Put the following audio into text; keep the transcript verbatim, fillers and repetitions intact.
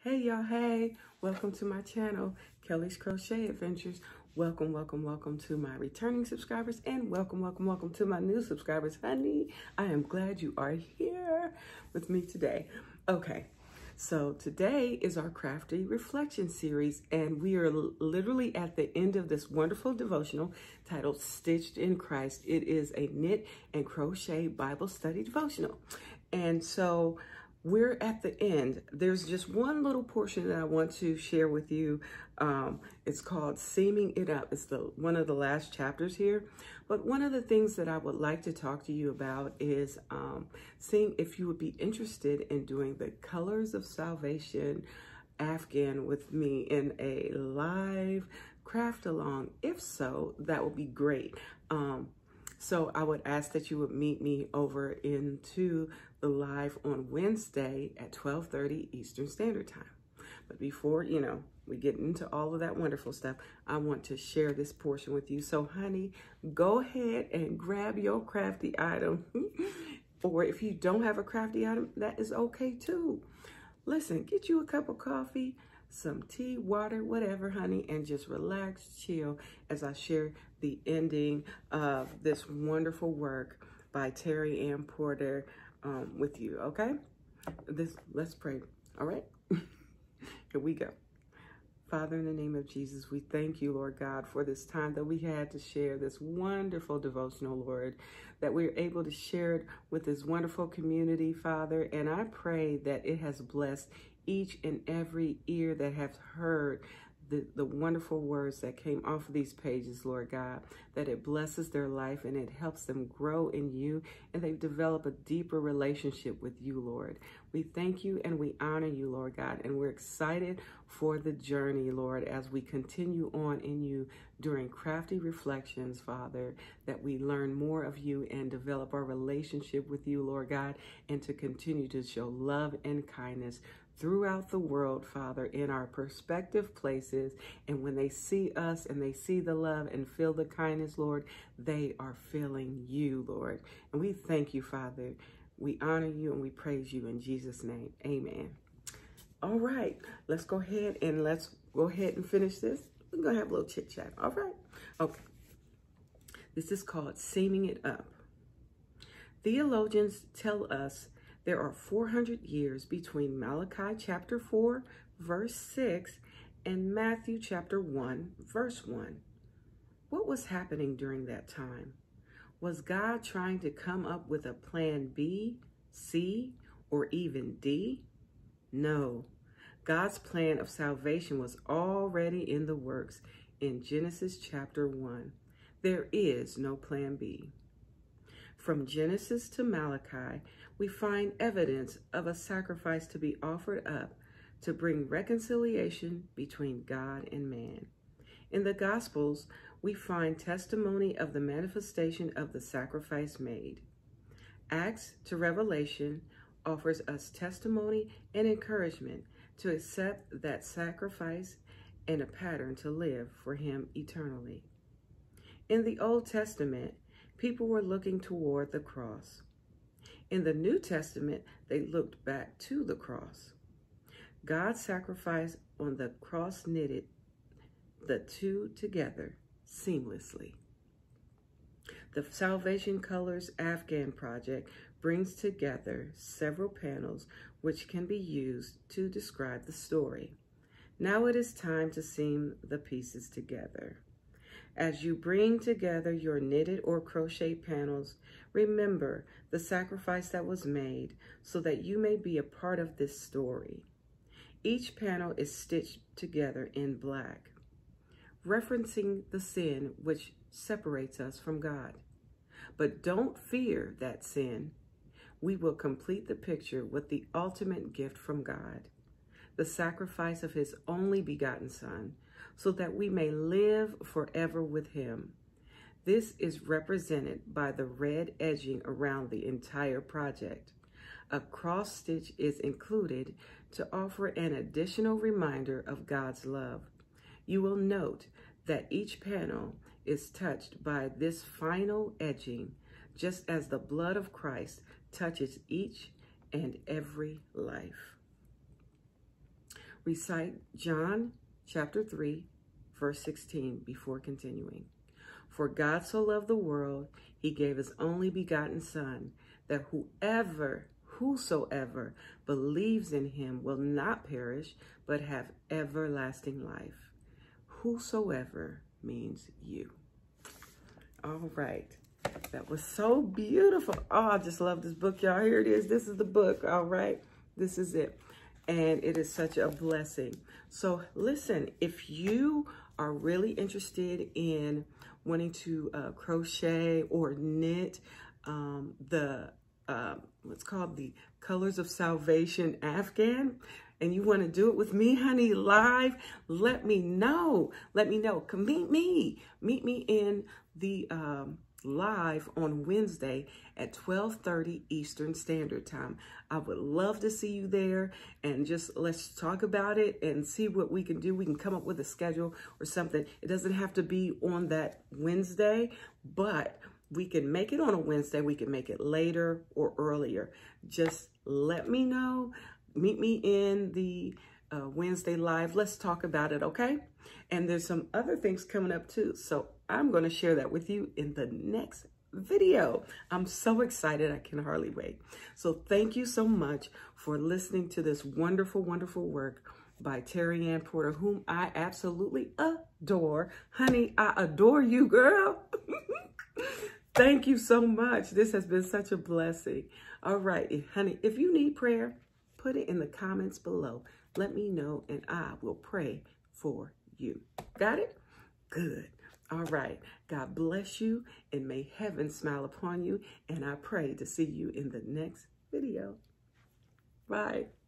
Hey y'all, hey, welcome to my channel, Kelly's Crochet Adventures. Welcome, welcome, welcome to my returning subscribers and welcome, welcome, welcome to my new subscribers. Honey, I am glad you are here with me today. Okay, so today is our Crafty Reflection series and we are literally at the end of this wonderful devotional titled Stitched in Christ. It is a knit and crochet Bible study devotional. And so we're at the end. There's just one little portion that I want to share with you. Um, it's called Seaming It Up. It's the one of the last chapters here. But one of the things that I would like to talk to you about is um, seeing if you would be interested in doing the Colors of Salvation Afghan with me in a live craft along. If so, that would be great. Um, So I would ask that you would meet me over into the live on Wednesday at twelve thirty Eastern Standard Time. But before, you know, we get into all of that wonderful stuff, I want to share this portion with you. So honey, go ahead and grab your crafty item. Or if you don't have a crafty item, that is okay too. Listen, get you a cup of coffee, some tea, water, whatever, honey, and just relax, chill as I share the ending of this wonderful work by Terry Ann Porter um, with you, okay? This, let's pray, all right? Here we go. Father, in the name of Jesus, we thank you, Lord God, for this time that we had to share this wonderful devotional, Lord, that we're able to share it with this wonderful community, Father, and I pray that it has blessed each and every ear that has heard the, the wonderful words that came off of these pages, Lord God, that it blesses their life and it helps them grow in you and they develop a deeper relationship with you, Lord. We thank you and we honor you, Lord God, and we're excited for the journey, Lord, as we continue on in you during crafty reflections, Father, that we learn more of you and develop our relationship with you, Lord God, and to continue to show love and kindness throughout the world, Father, in our perspective places. And when they see us and they see the love and feel the kindness, Lord, they are feeling you, Lord. And we thank you, Father. We honor you and we praise you in Jesus' name. Amen. All right, let's go ahead and let's go ahead and finish this. We're going to have a little chit chat. All right. Okay. This is called Seaming It Up. Theologians tell us there are four hundred years between Malachi chapter four, verse six, and Matthew chapter one, verse one. What was happening during that time? Was God trying to come up with a plan B, C, or even D? No. God's plan of salvation was already in the works in Genesis chapter one. There is no plan B. From Genesis to Malachi, we find evidence of a sacrifice to be offered up to bring reconciliation between God and man. In the Gospels, we find testimony of the manifestation of the sacrifice made. Acts to Revelation offers us testimony and encouragement to accept that sacrifice and a pattern to live for him eternally. In the Old Testament, people were looking toward the cross. In the New Testament, they looked back to the cross. God's sacrifice on the cross knitted the two together seamlessly. The Salvation Colors Afghan project brings together several panels which can be used to describe the story. Now it is time to seam the pieces together. As you bring together your knitted or crochet panels, remember the sacrifice that was made so that you may be a part of this story. Each panel is stitched together in black, referencing the sin which separates us from God. But don't fear that sin. We will complete the picture with the ultimate gift from God, the sacrifice of his only begotten Son, so that we may live forever with him. This is represented by the red edging around the entire project. A cross stitch is included to offer an additional reminder of God's love. You will note that each panel is touched by this final edging, just as the blood of Christ touches each and every life. Recite John chapter three, verse sixteen before continuing. For God so loved the world, he gave his only begotten Son, that whoever, whosoever believes in him will not perish, but have everlasting life. Whosoever means you. All right. That was so beautiful. Oh, I just love this book, y'all. Here it is. This is the book. All right. This is it. And it is such a blessing. So listen, if you are really interested in wanting to uh, crochet or knit um, the, uh, what's called the Colors of Salvation Afghan, and you want to do it with me, honey, live, let me know. Let me know. Come meet me. Meet me in the um, live on Wednesday at twelve thirty Eastern Standard Time. I would love to see you there, and just let's talk about it and see what we can do. We can come up with a schedule or something. It doesn't have to be on that Wednesday, but we can make it on a Wednesday. We can make it later or earlier. Just let me know. Meet me in the uh, Wednesday live. Let's talk about it, okay? And there's some other things coming up too. So I'm going to share that with you in the next video. I'm so excited. I can hardly wait. So thank you so much for listening to this wonderful, wonderful work by Terry Ann Porter, whom I absolutely adore. Honey, I adore you, girl. Thank you so much. This has been such a blessing. All right, honey, if you need prayer, put it in the comments below. Let me know, and I will pray for you. Got it? Good. All right. God bless you, and may heaven smile upon you. And I pray to see you in the next video. Bye.